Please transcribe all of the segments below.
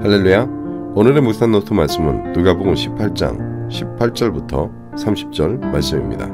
할렐루야. 오늘의 묵상 노트 말씀은 누가복음 18장 18절부터 30절 말씀입니다.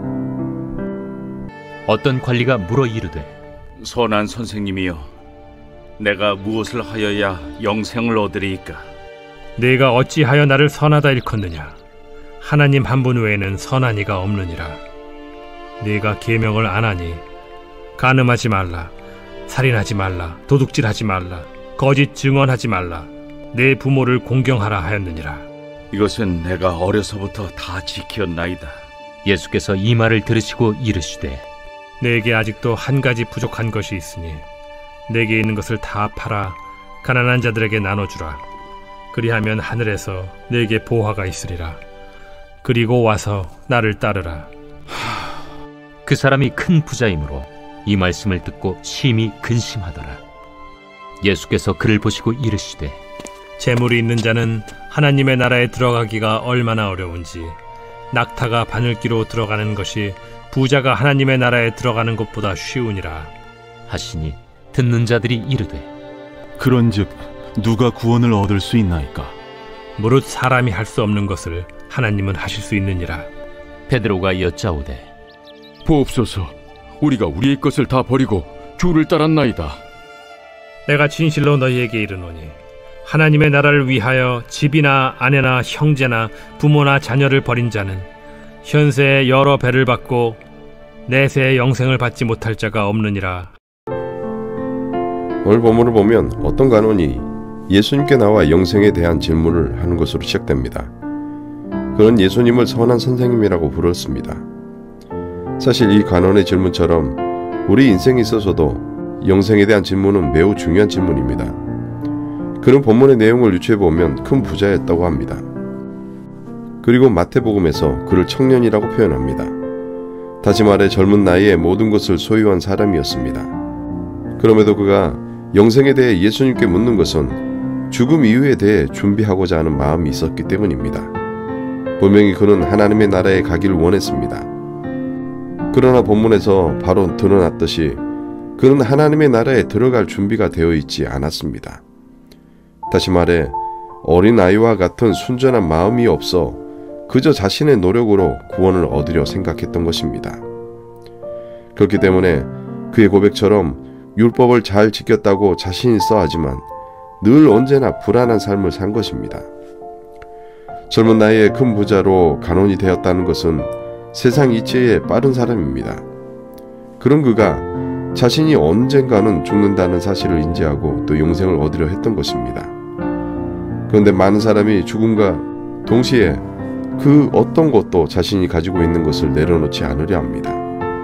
어떤 관리가 물어 이르되, 선한 선생님이여, 내가 무엇을 하여야 영생을 얻으리이까? 네가 어찌하여 나를 선하다 일컫느냐? 하나님 한 분 외에는 선한 이가 없느니라. 네가 계명을 안 하니 간음하지 말라, 살인하지 말라, 도둑질하지 말라, 거짓 증언하지 말라, 내 부모를 공경하라 하였느니라. 이것은 내가 어려서부터 다 지켰나이다. 예수께서 이 말을 들으시고 이르시되, 내게 아직도 한 가지 부족한 것이 있으니 내게 있는 것을 다 팔아 가난한 자들에게 나눠주라. 그리하면 하늘에서 내게 보화가 있으리라. 그리고 와서 나를 따르라. 그 사람이 큰 부자이므로 이 말씀을 듣고 심히 근심하더라. 예수께서 그를 보시고 이르시되, 재물이 있는 자는 하나님의 나라에 들어가기가 얼마나 어려운지, 낙타가 바늘기로 들어가는 것이 부자가 하나님의 나라에 들어가는 것보다 쉬우니라 하시니, 듣는 자들이 이르되, 그런즉 누가 구원을 얻을 수 있나이까? 무릇 사람이 할 수 없는 것을 하나님은 하실 수 있느니라. 베드로가 여짜오되, 보옵소서, 우리가 우리의 것을 다 버리고 주를 따랐나이다. 내가 진실로 너희에게 이르노니 하나님의 나라를 위하여 집이나 아내나 형제나 부모나 자녀를 버린 자는 현세에 여러 배를 받고 내세에 영생을 받지 못할 자가 없느니라. 오늘 본문을 보면 어떤 간원이 예수님께 나와 영생에 대한 질문을 하는 것으로 시작됩니다. 그는 예수님을 선한 선생님이라고 부르었습니다. 사실 이 간원의 질문처럼 우리 인생에 있어서도 영생에 대한 질문은 매우 중요한 질문입니다. 그는 본문의 내용을 유추해보면 큰 부자였다고 합니다. 그리고 마태복음에서 그를 청년이라고 표현합니다. 다시 말해 젊은 나이에 모든 것을 소유한 사람이었습니다. 그럼에도 그가 영생에 대해 예수님께 묻는 것은 죽음 이후에 대해 준비하고자 하는 마음이 있었기 때문입니다. 분명히 그는 하나님의 나라에 가기를 원했습니다. 그러나 본문에서 바로 드러났듯이 그는 하나님의 나라에 들어갈 준비가 되어 있지 않았습니다. 다시 말해 어린아이와 같은 순전한 마음이 없어 그저 자신의 노력으로 구원을 얻으려 생각했던 것입니다. 그렇기 때문에 그의 고백처럼 율법을 잘 지켰다고 자신 있어 하지만 늘 언제나 불안한 삶을 산 것입니다. 젊은 나이에 큰 부자로 간원이 되었다는 것은 세상 이치에 빠른 사람입니다. 그런 그가 자신이 언젠가는 죽는다는 사실을 인지하고 또 영생을 얻으려 했던 것입니다. 그런데 많은 사람이 죽음과 동시에 그 어떤 것도 자신이 가지고 있는 것을 내려놓지 않으려 합니다.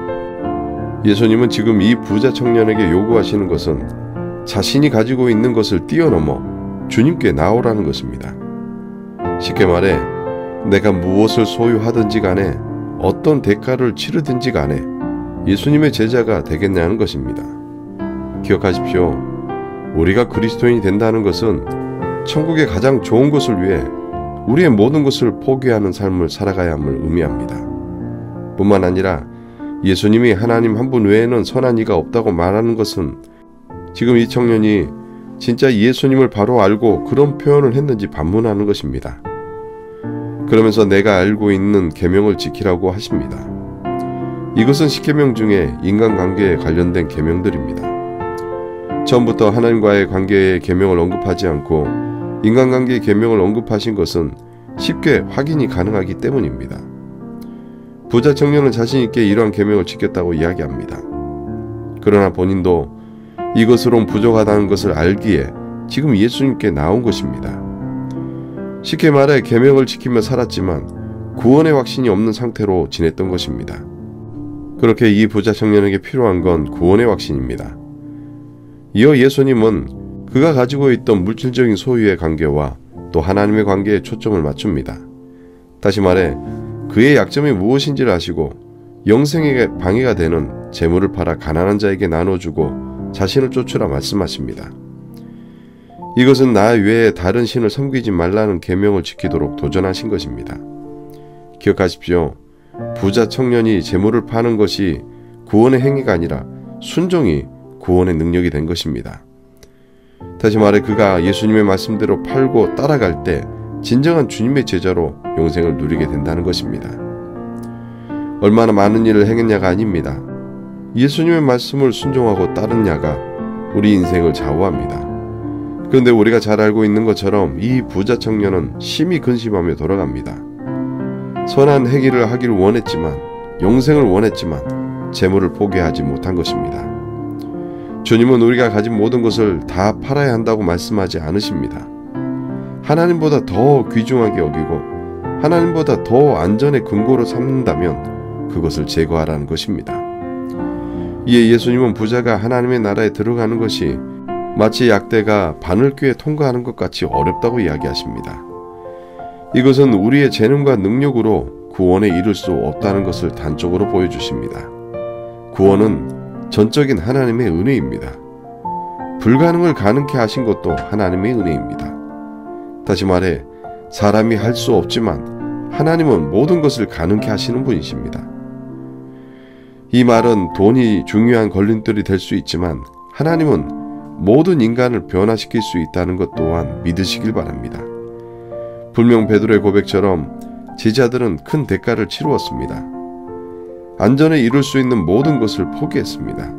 예수님은 지금 이 부자 청년에게 요구하시는 것은 자신이 가지고 있는 것을 뛰어넘어 주님께 나오라는 것입니다. 쉽게 말해 내가 무엇을 소유하든지 간에 어떤 대가를 치르든지 간에 예수님의 제자가 되겠냐는 것입니다. 기억하십시오. 우리가 그리스도인이 된다는 것은 천국의 가장 좋은 것을 위해 우리의 모든 것을 포기하는 삶을 살아가야 함을 의미합니다. 뿐만 아니라 예수님이 하나님 한 분 외에는 선한 이가 없다고 말하는 것은 지금 이 청년이 진짜 예수님을 바로 알고 그런 표현을 했는지 반문하는 것입니다. 그러면서 내가 알고 있는 계명을 지키라고 하십니다. 이것은 십계명 중에 인간관계에 관련된 계명들입니다. 처음부터 하나님과의 관계의 계명을 언급하지 않고 인간관계의 계명을 언급하신 것은 쉽게 확인이 가능하기 때문입니다. 부자 청년은 자신 있게 이러한 계명을 지켰다고 이야기합니다. 그러나 본인도 이것으론 부족하다는 것을 알기에 지금 예수님께 나온 것입니다. 쉽게 말해 계명을 지키며 살았지만 구원의 확신이 없는 상태로 지냈던 것입니다. 그렇게 이 부자 청년에게 필요한 건 구원의 확신입니다. 이어 예수님은 그가 가지고 있던 물질적인 소유의 관계와 또 하나님의 관계에 초점을 맞춥니다. 다시 말해 그의 약점이 무엇인지를 아시고 영생에게 방해가 되는 재물을 팔아 가난한 자에게 나눠주고 자신을 쫓으라 말씀하십니다. 이것은 나 외에 다른 신을 섬기지 말라는 계명을 지키도록 도전하신 것입니다. 기억하십시오. 부자 청년이 재물을 파는 것이 구원의 행위가 아니라 순종이 구원의 능력이 된 것입니다. 다시 말해 그가 예수님의 말씀대로 팔고 따라갈 때 진정한 주님의 제자로 영생을 누리게 된다는 것입니다. 얼마나 많은 일을 행했냐가 아닙니다. 예수님의 말씀을 순종하고 따르냐가 우리 인생을 좌우합니다. 그런데 우리가 잘 알고 있는 것처럼 이 부자 청년은 심히 근심하며 돌아갑니다. 선한 행위를 하기를 원했지만, 영생을 원했지만 재물을 포기하지 못한 것입니다. 주님은 우리가 가진 모든 것을 다 팔아야 한다고 말씀하지 않으십니다. 하나님보다 더 귀중하게 여기고 하나님보다 더 안전의 근거로 삼는다면 그것을 제거하라는 것입니다. 이에 예수님은 부자가 하나님의 나라에 들어가는 것이 마치 약대가 바늘귀에 통과하는 것 같이 어렵다고 이야기하십니다. 이것은 우리의 재능과 능력으로 구원에 이를 수 없다는 것을 단적으로 보여주십니다. 구원은 전적인 하나님의 은혜입니다. 불가능을 가능케 하신 것도 하나님의 은혜입니다. 다시 말해 사람이 할 수 없지만 하나님은 모든 것을 가능케 하시는 분이십니다. 이 말은 돈이 중요한 걸림돌이 될 수 있지만 하나님은 모든 인간을 변화시킬 수 있다는 것 또한 믿으시길 바랍니다. 분명 베드로의 고백처럼 제자들은 큰 대가를 치루었습니다. 안전에 이룰 수 있는 모든 것을 포기했습니다.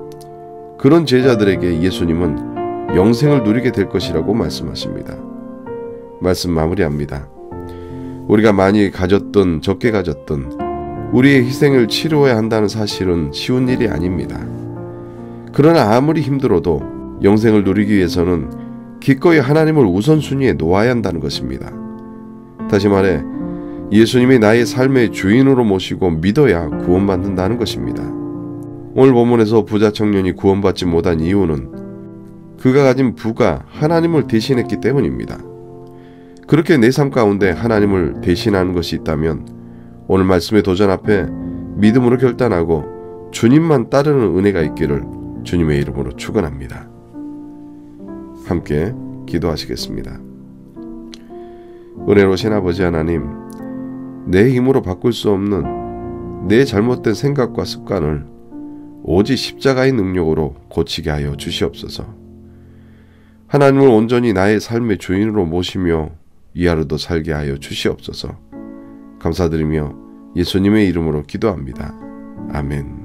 그런 제자들에게 예수님은 영생을 누리게 될 것이라고 말씀하십니다. 말씀 마무리합니다. 우리가 많이 가졌든 적게 가졌든 우리의 희생을 치루어야 한다는 사실은 쉬운 일이 아닙니다. 그러나 아무리 힘들어도 영생을 누리기 위해서는 기꺼이 하나님을 우선순위에 놓아야 한다는 것입니다. 다시 말해 예수님이 나의 삶의 주인으로 모시고 믿어야 구원받는다는 것입니다. 오늘 본문에서 부자 청년이 구원받지 못한 이유는 그가 가진 부가 하나님을 대신했기 때문입니다. 그렇게 내 삶 가운데 하나님을 대신하는 것이 있다면 오늘 말씀의 도전 앞에 믿음으로 결단하고 주님만 따르는 은혜가 있기를 주님의 이름으로 축원합니다. 함께 기도하시겠습니다. 은혜로우신 아버지 하나님, 내 힘으로 바꿀 수 없는 내 잘못된 생각과 습관을 오직 십자가의 능력으로 고치게 하여 주시옵소서. 하나님을 온전히 나의 삶의 주인으로 모시며 이 하루도 살게 하여 주시옵소서. 감사드리며 예수님의 이름으로 기도합니다. 아멘.